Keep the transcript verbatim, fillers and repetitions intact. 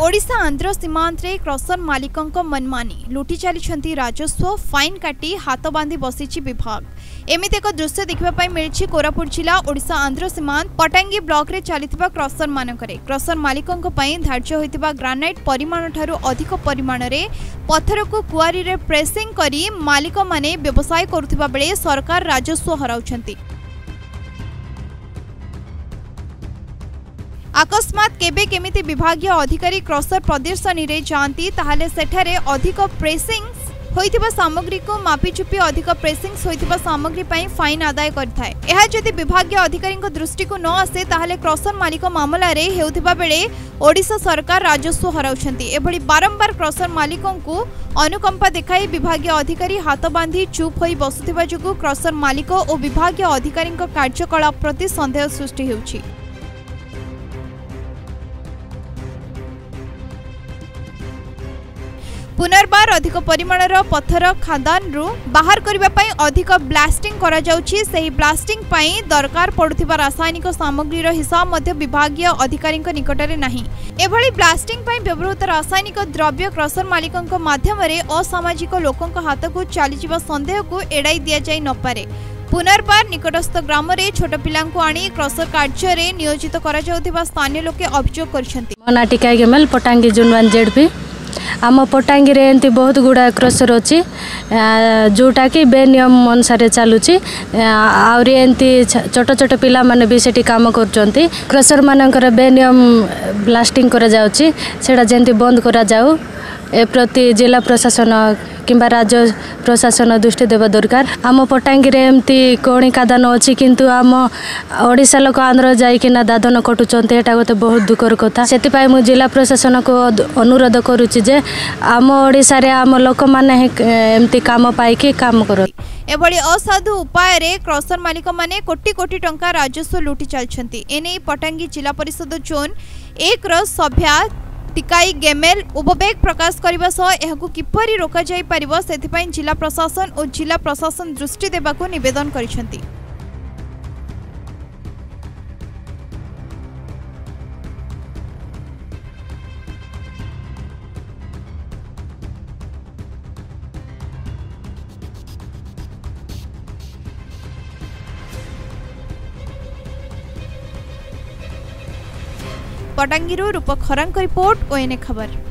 ओडिशा आंध्र सीमांत रे क्रसर मालिकों मनमानी लुटि चली राजस्व फाइन काटी हाथ बांधि बसी विभाग। एमिति एक दृश्य देखा मिली कोरापुट जिला ओडिशा आंध्र सीमांत पटांगी ब्लॉक रे चलिथिबा क्रसर मानकरे क्रसर मालिकों धार्य होइतिबा ग्रानाइट परिमाण ठारू अधिक परिमाण रे पत्थर को कुआरी रे प्रेसिंग करी मालिक माने व्यवसाय करुथिबा बेले सरकार राजस्व हराउछंती। अकस्मात केबे केमिति विभागीय अधिकारी क्रसर प्रदर्शनी रे जांती ताहाले सेठारे अधिक प्रेसिंग होइतिबा सामग्री को मापिचुपी अधिक प्रेसिंग होइतिबा सामग्री पई फाइन आदाय करथाय। एहा जदि विभागीय अधिकारी को दृष्टि को न आसे ताहाले क्रसर मालिक मामला रे हेउतिबा बेले ओडिशा सरकार राजस्व हराउछंती। एभली बारंबार क्रसर मालिकों को अनुकंपा देखाई विभागीय अधिकारी हाथ बांधी चुप होई बसुथिबा जुगु क्रसर मालिक और विभागीय अधिकारी कार्यकलाप प्रति संदेह सृष्टि हेउछि। पुनर्बार अधिक परिमाणर पत्थर खादान रु बाहर करबा पई अधिक ब्लास्टिंग करा जाउछि। सही ब्लास्टिंग पई दरकार पडुथिबा रासायनिक सामग्री रो हिसाब मध्य विभागीय अधिकारी निकटरे नाही। एभली ब्लास्टिंग पई व्यवहृत रासायनिक द्रव्य क्रसर मालिकों माध्यम रे असामाजिक लोकों हाथ को चलीजिबा संदेह को एड़ाई दिया जाई न पारे। पुनर्बार निकटस्थ ग्राम रे छोट पिलांको आनी क्रसर कार्य रे नियोजित करा जाउथिबा स्थानीय लोके अभियोग करछंती। मनाटिका गेमल पटांगी जुनवान जेडपी आम पटांगी रे एंती बहुत गुड़ा क्रसर अच्छी जोटा कि बेनियम अनुसार चलुची आउरी एंती छोट छोट पिला माने भी सेठी काम करचंती। क्रसर मानकर बेनियम ब्लास्टिंग करा जाउची सेटा जेंती बंद करा जाऊ ए प्रति जिला प्रशासन किंबा राज्य प्रशासन दृष्टि देवा दरकार। आम पटांगी रे एमती कोणी कादान अच्छी किंतु आम ओडिशा लोक आंध्र जाइकिना दादन कटुचंती एटा गोटे बहुत दुखर कथा। सेतिपाई मु जिला प्रशासन को अनुरोध करूची जे आम ओडिशा रे आम लोक माने एमती काम पाइकी काम करो। एभली असाधु उपाय रे क्रसर मालिक माने कोटी कोटी टंका राजस्व लुटि चलछंती। एने पटांगी जिला परिषद जोन एक रो सभ्या टिकाई गेमेल उपवेग प्रकाश करने सह यह किपरि रोका जाई परिबो सेथिपाई जिला प्रशासन और जिला प्रशासन दृष्टि देबाको निवेदन करिसेंती। पटांगी रूप खरांक रिपोर्ट ओएनए खबर।